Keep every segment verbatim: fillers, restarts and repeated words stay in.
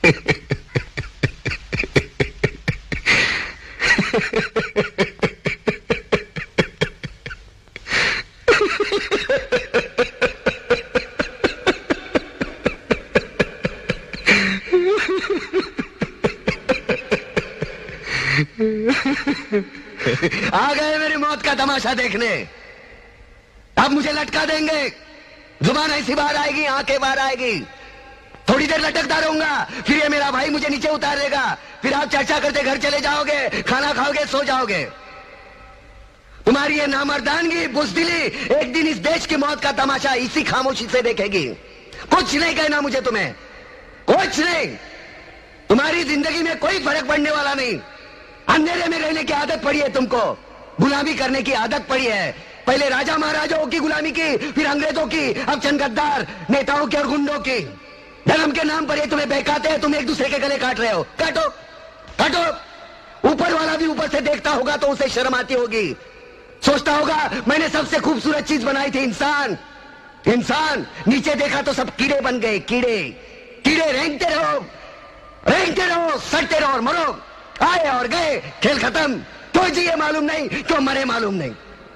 आ गए मेरी मौत का तमाशा देखने। अब मुझे लटका देंगे, जुबान ऐसी बाहर आएगी, आंखें बाहर आएगी, थोड़ी देर लटकता रहूंगा, फिर ये मेरा भाई मुझे नीचे उतार देगा, फिर आप चर्चा करते घर चले जाओगे, खाना खाओगे, सो जाओगे। तुम्हारी ये नामर्दानगी, बुज़दिली एक दिन इस देश की मौत का तमाशा इसी खामोशी से देखेगी। कुछ नहीं कहना मुझे तुम्हें, कुछ नहीं। तुम्हारी जिंदगी में कोई फर्क पड़ने वाला नहीं। अंधेरे में रहने की आदत पड़ी है तुमको, गुलामी करने की आदत पड़ी है। पहले राजा महाराजाओं की गुलामी की, फिर अंग्रेजों की, अब चंद गद्दार नेताओं की और गुंडों की। धर्म के नाम पर ये तुम्हें बहकाते हैं, तुम एक दूसरे के गले काट रहे हो। काटो काटो। ऊपर वाला भी ऊपर से देखता होगा तो उसे शर्म आती होगी, सोचता होगा मैंने सबसे खूबसूरत चीज बनाई थी, इंसान। इंसान नीचे देखा तो सब कीड़े बन गए, कीड़े कीड़े। रेंगते रहो, रेंगते रहो, सड़ते रहो और मरो। आए और गए, खेल खत्म। क्यों जिए मालूम नहीं, क्यों मरे मालूम नहीं।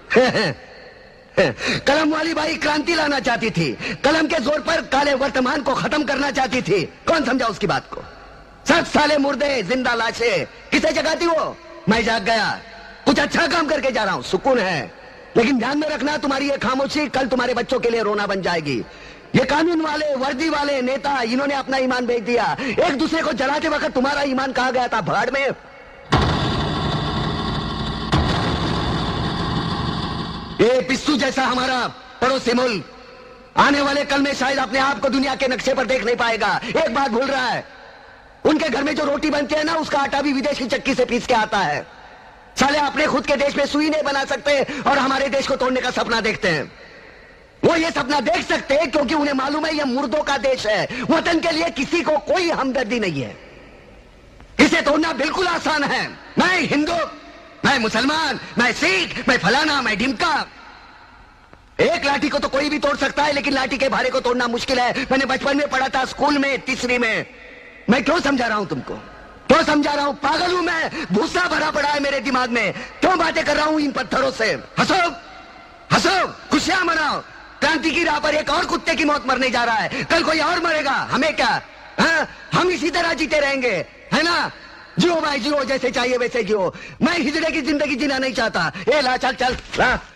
कलम वाली बाई क्रांति लाना चाहती थी, कलम के जोर पर काले वर्तमान को खत्म करना चाहती थी। कौन समझा उसकी बात को? सब साले मुर्दे, जिंदा लाशें किसे जगाती हो? मैं जाग गया, कुछ अच्छा काम करके जा रहा हूं, सुकून है। लेकिन ध्यान में रखना, तुम्हारी ये खामोशी कल तुम्हारे बच्चों के लिए रोना बन जाएगी। ये कानून वाले, वर्दी वाले नेता, इन्होंने अपना ईमान बेच दिया। एक दूसरे को जलाते वक्त तुम्हारा ईमान कहां गया था? भाड़ में। ये पिस्सू जैसा हमारा पड़ोसी मुल्क आने वाले कल में शायद अपने आप को दुनिया के नक्शे पर देख नहीं पाएगा। एक बात भूल रहा है, उनके घर में जो रोटी बनती है ना, उसका आटा भी विदेशी चक्की से पीस के आता है। साले अपने खुद के देश में सुई नहीं बना सकते और हमारे देश को तोड़ने का सपना देखते हैं। वो ये सपना देख सकते हैं क्योंकि उन्हें मालूम है ये मुर्दों का देश है। वतन के लिए किसी को कोई हमदर्दी नहीं है। इसे तोड़ना बिल्कुल आसान है। मैं हिंदू, मैं मुसलमान, मैं सिख, मैं फलाना, मैं ढिमका। एक लाठी को तो कोई भी तोड़ सकता है, लेकिन लाठी के भारे को तोड़ना मुश्किल है। मैंने बचपन में पढ़ा था, स्कूल में, तीसरी में। मैं क्यों समझा रहा हूं तुमको, क्यों समझा रहा हूं? पागल हूं मैं, भूसा भरा पड़ा है मेरे दिमाग में। क्यों बातें कर रहा हूं इन पत्थरों से? हंसो हंसो, खुशियां मनाओ। क्रांति की राह पर एक और कुत्ते की मौत मरने जा रहा है, कल कोई और मरेगा, हमें क्या? हा? हम इसी तरह जीते रहेंगे, है ना? जियो भाई जियो, जैसे चाहिए वैसे जियो। मैं हिजड़े की जिंदगी जीना नहीं चाहता। ए ला, चल चल ला।